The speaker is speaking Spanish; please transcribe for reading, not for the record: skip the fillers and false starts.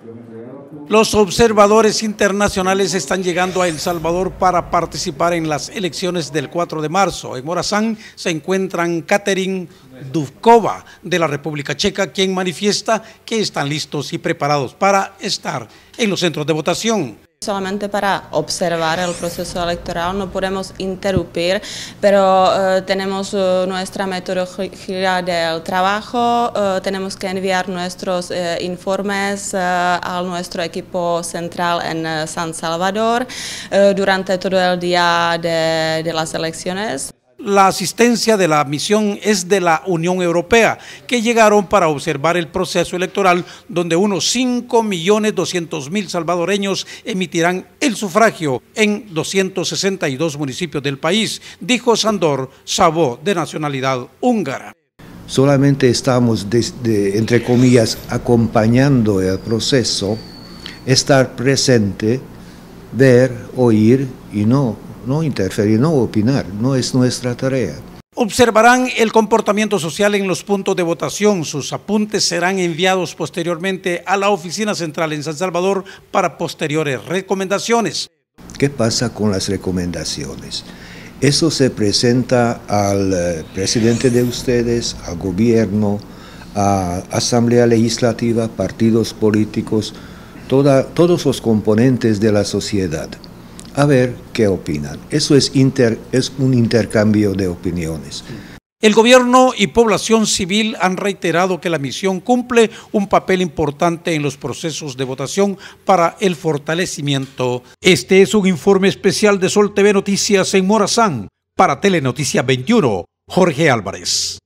Los observadores internacionales están llegando a El Salvador para participar en las elecciones del 4 de marzo. En Morazán se encuentran Katerin Duvkova de la República Checa, quien manifiesta que están listos y preparados para estar en los centros de votación. Solamente para observar el proceso electoral, no podemos interrumpir, pero tenemos nuestra metodología del trabajo, tenemos que enviar nuestros informes a nuestro equipo central en San Salvador durante todo el día de las elecciones. La asistencia de la misión es de la Unión Europea, que llegaron para observar el proceso electoral, donde unos 5.200.000 salvadoreños emitirán el sufragio en 262 municipios del país, dijo Sandor Szabó, de nacionalidad húngara. Solamente estamos, entre comillas, acompañando el proceso, estar presente, ver, oír y no interferir, no opinar, no es nuestra tarea. Observarán el comportamiento social en los puntos de votación. Sus apuntes serán enviados posteriormente a la oficina central en San Salvador para posteriores recomendaciones. ¿Qué pasa con las recomendaciones? Eso se presenta al presidente de ustedes, al gobierno, a Asamblea Legislativa, partidos políticos, todos los componentes de la sociedad. A ver qué opinan. Eso es un intercambio de opiniones. El gobierno y población civil han reiterado que la misión cumple un papel importante en los procesos de votación para el fortalecimiento. Este es un informe especial de Sol TV Noticias en Morazán. Para Telenoticia 21, Jorge Álvarez.